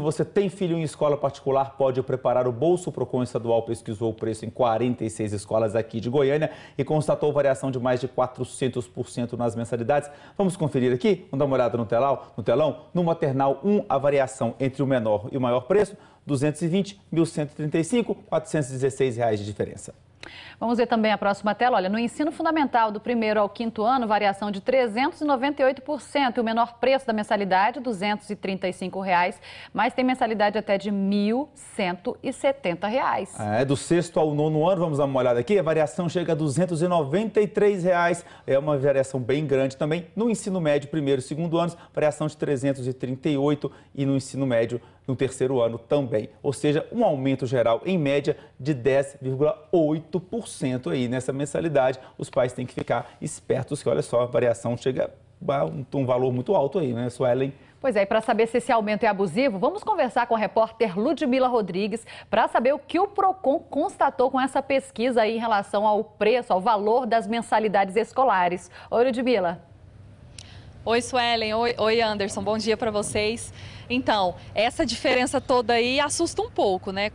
você tem filho em escola particular, pode preparar o bolso. O Procon estadual pesquisou o preço em 46 escolas aqui de Goiânia e constatou variação de mais de 400% nas mensalidades. Vamos conferir aqui? Vamos dar uma olhada no telão? No maternal 1, a variação entre o menor e o maior preço, 220, 1.135, R$ 416 de diferença. Vamos ver também a próxima tela. Olha, no ensino fundamental do 1º ao 5º ano, variação de 398% e o menor preço da mensalidade, R$ 235, mas tem mensalidade até de R$ 1.170. Do 6º ao 9º ano, vamos dar uma olhada aqui, a variação chega a R$ 293. É uma variação bem grande também. No ensino médio, 1º e 2º anos, variação de 338 e no ensino médio, no 3º ano também. Ou seja, um aumento geral, em média, de 10,8% aí nessa mensalidade. Os pais têm que ficar espertos, que olha só, a variação chega a um valor muito alto aí, né, Suelen? Pois é, e para saber se esse aumento é abusivo, vamos conversar com a repórter Ludmila Rodrigues para saber o que o Procon constatou com essa pesquisa aí em relação ao preço, ao valor das mensalidades escolares. Oi, Ludmila. Oi, Suelen. Oi, Anderson. Bom dia para vocês. Então, essa diferença toda aí assusta um pouco, né?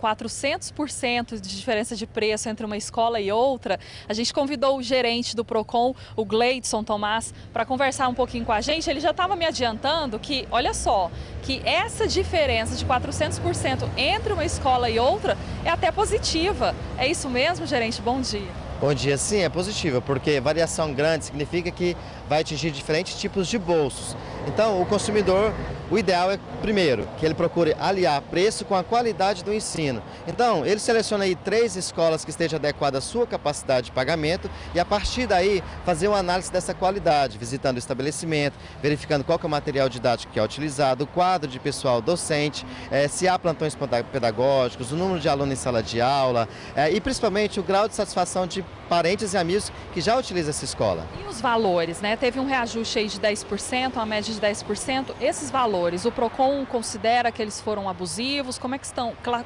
400% de diferença de preço entre uma escola e outra. A gente convidou o gerente do Procon, o Gleidson Tomás, para conversar um pouquinho com a gente. Ele já estava me adiantando que, olha só, que essa diferença de 400% entre uma escola e outra é até positiva. É isso mesmo, gerente? Bom dia. Bom dia, sim, é positiva, porque variação grande significa que vai atingir diferentes tipos de bolsos. Então, o consumidor, o ideal é, primeiro, que ele procure aliar preço com a qualidade do ensino. Então, ele seleciona aí 3 escolas que estejam adequadas à sua capacidade de pagamento e, a partir daí, fazer uma análise dessa qualidade, visitando o estabelecimento, verificando qual que é o material didático que é utilizado, o quadro de pessoal docente, se há plantões pedagógicos, o número de alunos em sala de aula e, principalmente, o grau de satisfação de parentes e amigos que já utilizam essa escola. E os valores, né? Teve um reajuste aí de 10%, uma média de 10%. Esses valores, o Procon considera que eles foram abusivos? Como é que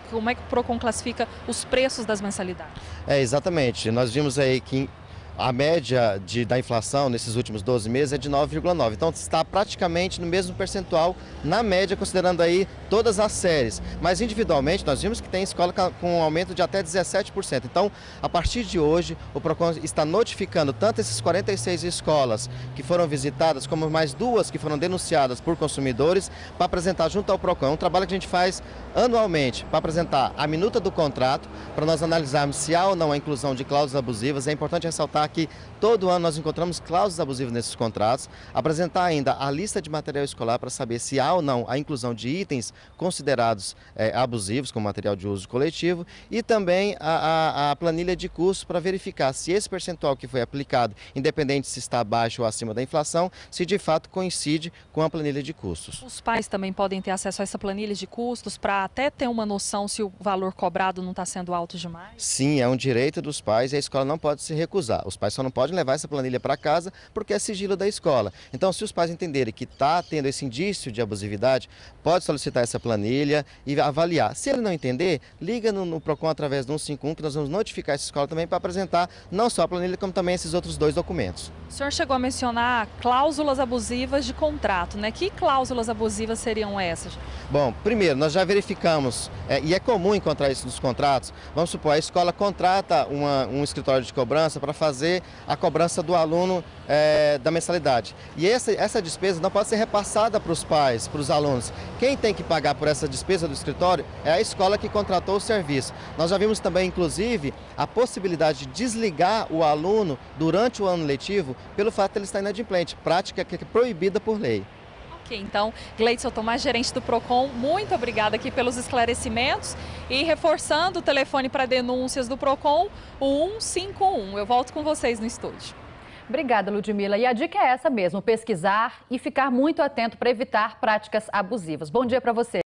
o Procon classifica os preços das mensalidades? Exatamente. Nós vimos aí que a média da inflação nesses últimos 12 meses é de 9,9%. Então está praticamente no mesmo percentual na média, considerando aí todas as séries. Mas individualmente nós vimos que tem escola com um aumento de até 17%. Então, a partir de hoje, o Procon está notificando tanto esses 46 escolas que foram visitadas, como mais 2 que foram denunciadas por consumidores, para apresentar junto ao Procon. É um trabalho que a gente faz anualmente para apresentar a minuta do contrato, para nós analisarmos se há ou não a inclusão de cláusulas abusivas. É importante ressaltar que todo ano nós encontramos cláusulas abusivas nesses contratos, apresentar ainda a lista de material escolar para saber se há ou não a inclusão de itens considerados abusivos, como material de uso coletivo, e também a planilha de custos para verificar se esse percentual que foi aplicado, independente se está abaixo ou acima da inflação, se de fato coincide com a planilha de custos. Os pais também podem ter acesso a essa planilha de custos para até ter uma noção se o valor cobrado não está sendo alto demais? Sim, é um direito dos pais e a escola não pode se recusar. Os pais só não podem levar essa planilha para casa porque é sigilo da escola. Então, se os pais entenderem que está tendo esse indício de abusividade, pode solicitar essa planilha e avaliar. Se ele não entender, liga no Procon através do 151, que nós vamos notificar essa escola também para apresentar não só a planilha, como também esses outros 2 documentos. O senhor chegou a mencionar cláusulas abusivas de contrato, né? Que cláusulas abusivas seriam essas? Bom, primeiro, nós já verificamos, e é comum encontrar isso nos contratos. Vamos supor, a escola contrata um escritório de cobrança para fazer a cobrança do aluno da mensalidade. E essa despesa não pode ser repassada para os pais, para os alunos. Quem tem que pagar por essa despesa do escritório é a escola que contratou o serviço. Nós já vimos também, inclusive, a possibilidade de desligar o aluno durante o ano letivo pelo fato de ele estar inadimplente, prática que é proibida por lei. Ok, então, Gleidson Tomás, gerente do Procon, muito obrigada aqui pelos esclarecimentos e reforçando o telefone para denúncias do Procon, o 151. Eu volto com vocês no estúdio. Obrigada, Ludmila. E a dica é essa mesmo, pesquisar e ficar muito atento para evitar práticas abusivas. Bom dia para você.